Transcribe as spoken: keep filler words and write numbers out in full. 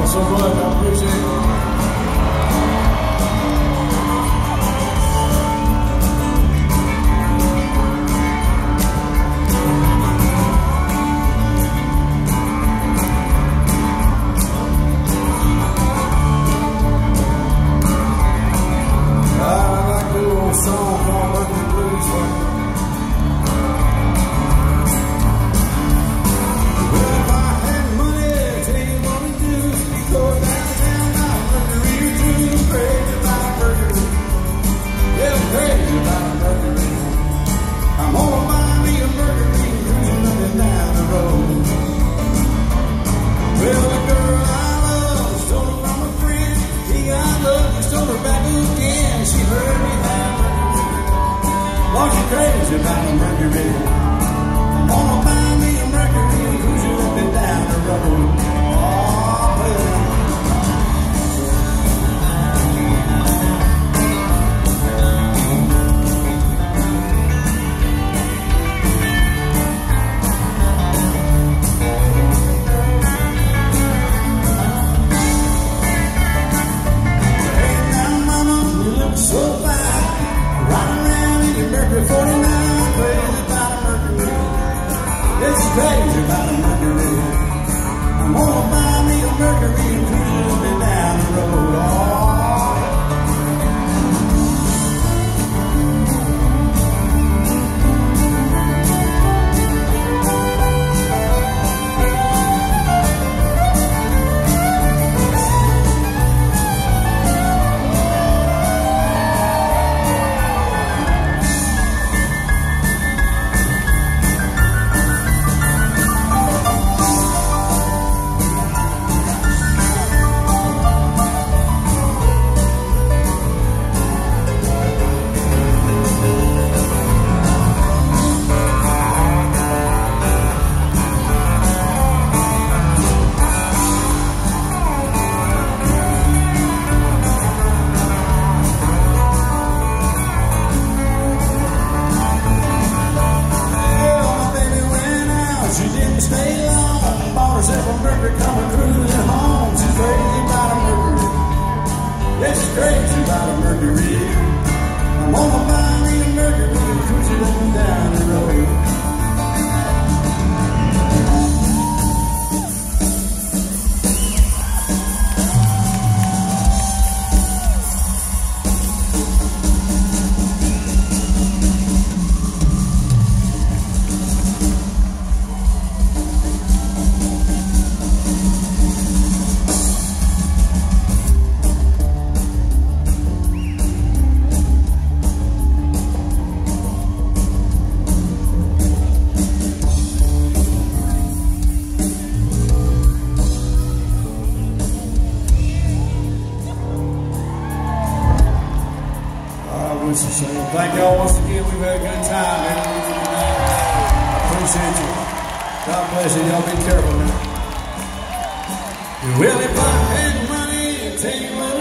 so much. I appreciate it. Crazy about a Mercury. I'm gonna buy me a Mercury and cruise it up and down the road. Oh, baby. Hey now, mama, you look so fine. Riding around in your Mercury forty-nine, crazy about a Mercury. It's crazy about a Mercury. I'm gonna buy me a Mercury and cruise it up and down the road. Oh. Stay long, bought herself a Mercury, coming cruising home. She's crazy about a Mercury. Yeah, she's crazy about a Mercury. I'm gonna buy me a Mercury and cruise it up and down the road. Thank y'all once again. We've had a good time. I appreciate you. God bless you. Y'all be careful now. Well, if I had money, tell you what